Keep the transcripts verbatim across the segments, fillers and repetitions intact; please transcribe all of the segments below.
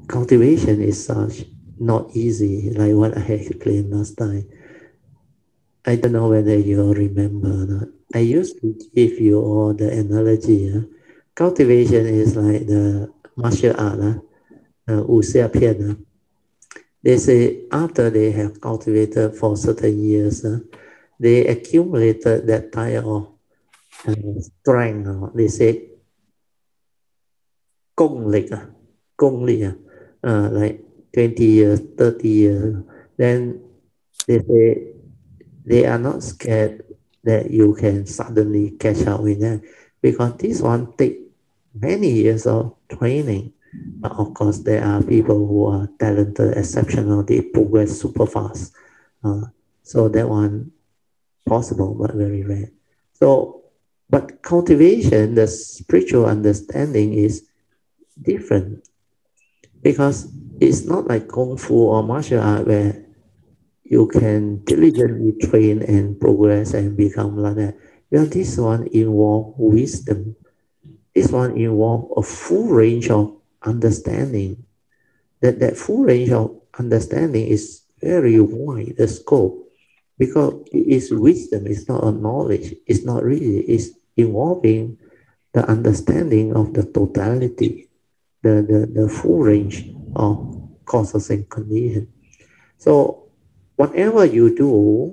cultivation is such not easy, like what I explained last time. I don't know whether you remember or not. I used to give you all the analogy. Uh, cultivation is like the martial art, uh, uh, 武侠片, uh. They say after they have cultivated for certain years, uh, they accumulated that type of uh, strength. Uh, they say 功力, uh, 功力, uh, uh, like twenty years, thirty years. Then they say they are not scared that you can suddenly catch up with them, because this one take many years of training. But of course, there are people who are talented, exceptional, they progress super fast. Uh, so that one possible, but very rare. So, but cultivation, the spiritual understanding is different, because it's not like Kung Fu or martial art where you can diligently train and progress and become like that. Well, this one involves wisdom. This one involves a full range of understanding. That that full range of understanding is very wide, the scope, because it is wisdom. It's not a knowledge. It's not really. It's involving the understanding of the totality, the the, the full range of causes and conditions. So whatever you do,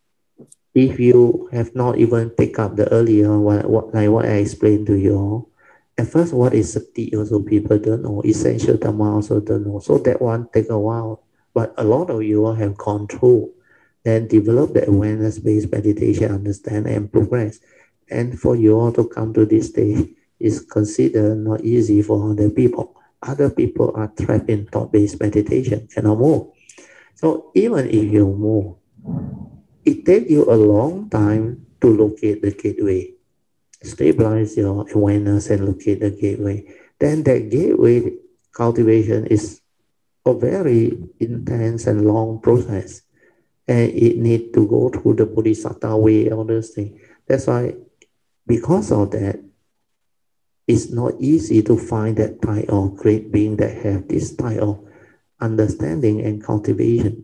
if you have not even picked up the earlier what, what like what I explained to you, at first what is sati also people don't know, essential dhamma also don't know. So that one take a while. But a lot of you have gone through, then develop the awareness-based meditation, understand and progress. And for you all to come to this stage is considered not easy for other people. Other people are trapped in thought-based meditation, cannot move. So even if you move, it takes you a long time to locate the gateway. Stabilize your awareness and locate the gateway. Then that gateway cultivation is a very intense and long process. And it needs to go through the Bodhisattva way, all those things. That's why, because of that, it's not easy to find that type of great being that have this type of understanding and cultivation.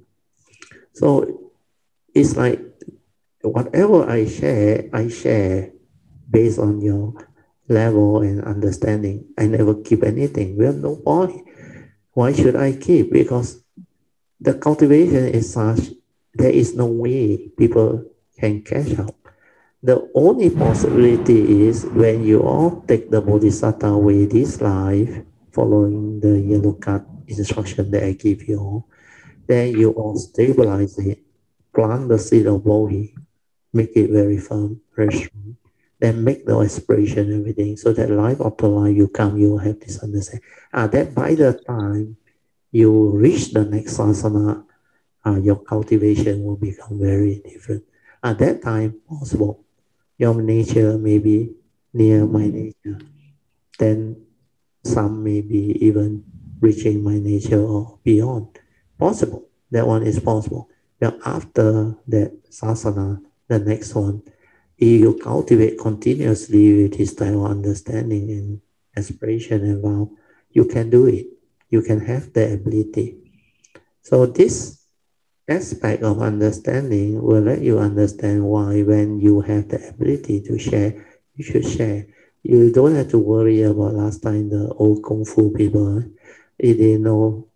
So it's like whatever I share, I share based on your level and understanding. I never keep anything. Well, no point. Why should I keep? Because the cultivation is such, there is no way people can catch up. The only possibility is when you all take the Bodhisattva way this life, following the yellow card instruction that I give you all, then you all stabilize it, plant the seed of Bodhi, make it very firm, very strong, then make the aspiration and everything, so that life after life you come, you will have this understanding. Ah, that by the time you reach the next asana, uh, your cultivation will become very different. At that time, possible, your nature may be near my nature, then some may be even reaching my nature or beyond. Possible, that one is possible. Now after that sasana, the next one, if you cultivate continuously with this type of understanding and aspiration and vow, you can do it. You can have the ability. So this aspect of understanding will let you understand why when you have the ability to share, you should share. You don't have to worry about last time the old Kung Fu people. If they know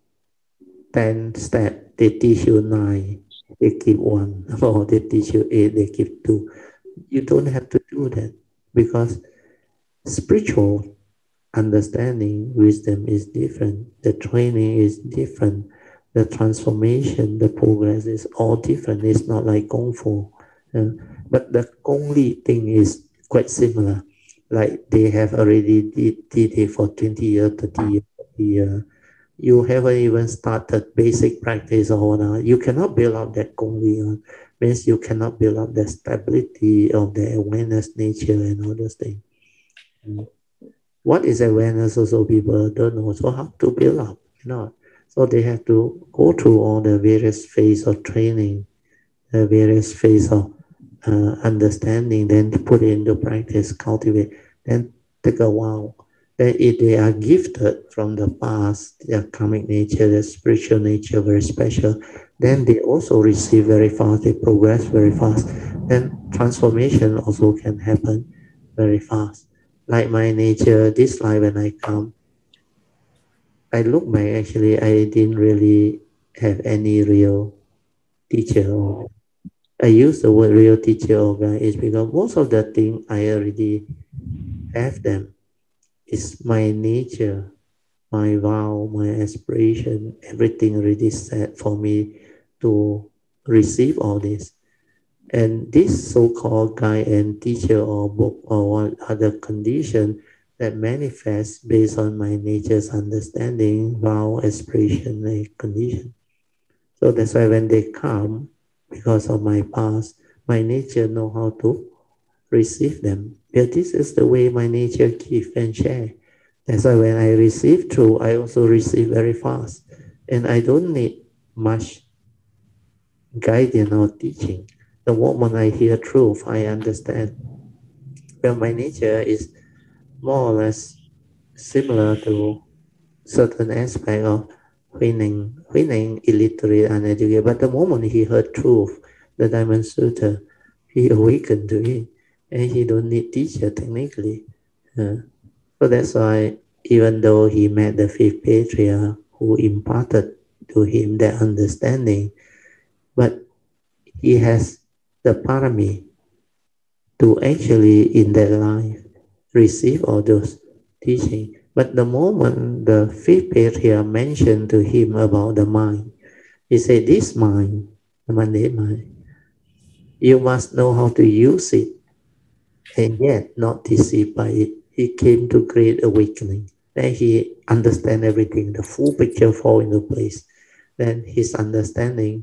ten steps, they teach you nine, they keep one. Or they teach you eight, they keep two. You don't have to do that, because spiritual understanding, wisdom is different. The training is different. The transformation, the progress is all different. It's not like Kung Fu. Uh, but the Gong Li thing is quite similar. Like they have already did, did it for twenty years, thirty years, forty years. You haven't even started basic practice or whatnot. You cannot build up that Gong Li. Uh, means you cannot build up the stability of the awareness nature and all those things. Mm. What is awareness also people don't know. So how to build up, you know. So they have to go through all the various phases of training, the various phases of uh, understanding, then put it into practice, cultivate, then take a while. then if they are gifted from the past, their karmic nature, their spiritual nature, very special, then they also receive very fast, they progress very fast. Then transformation also can happen very fast. Like my nature, this life when I come, I look back, actually, I didn't really have any real teacher. Or I use the word real teacher or guide is because most of the things I already have them. It's my nature, my vow, my aspiration, everything already set for me to receive all this. And this so-called guide and teacher or book or what other condition that manifests based on my nature's understanding, vow, aspiration, and condition. So that's why when they come, because of my past, my nature know how to receive them. But this is the way my nature give and share. That's why when I receive truth, I also receive very fast. And I don't need much guidance or teaching. The moment I hear truth, I understand. Well, my nature is more or less similar to certain aspect of Huineng. Huineng illiterate and educated, but the moment he heard truth, the Diamond Sutra, he awakened to it, and he don't need teacher technically. Uh, so that's why even though he met the fifth patriarch who imparted to him that understanding, but he has the parami to actually in that life receive all those teaching. But the moment the fifth patriarch mentioned to him about the mind, he said, this mind, the mundane mind, you must know how to use it and yet not deceived by it. He came to great awakening. Then he understand everything. The full picture fall into place. Then his understanding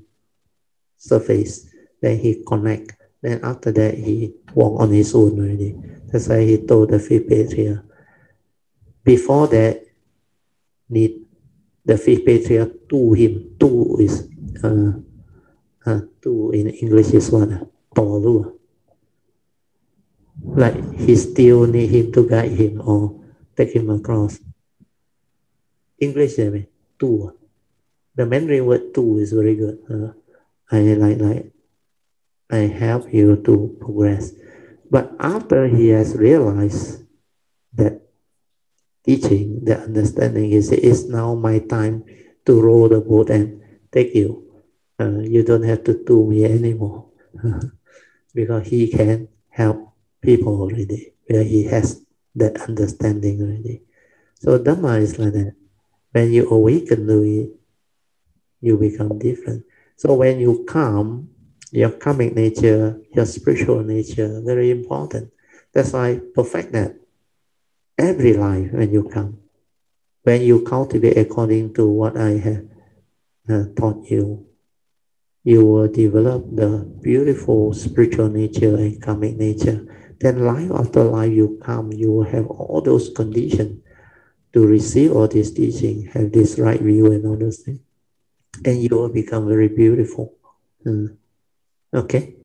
surface. Then he connect. Then after that, he walk on his own already. That's why he told the fifth patriarch. Before that, need the fifth patriarch to him. To is uh, uh, to in English is what? Tolu. Like he still need him to guide him or take him across. English, I mean, to. The Mandarin word to is very good. Uh, I like like I help you to progress. But after he has realized that teaching, the understanding is it's now my time to row the boat and take you. Uh, you don't have to do me anymore because he can help people already, where he has that understanding already. So Dhamma is like that. When you awaken to it, you become different. So when you come, your karmic nature, your spiritual nature, very important. That's why perfect that every life when you come. When you cultivate according to what I have uh, taught you, you will develop the beautiful spiritual nature and karmic nature. Then life after life you come, you will have all those conditions to receive all this teaching, have this right view and all those things. And you will become very beautiful. Mm. Okay.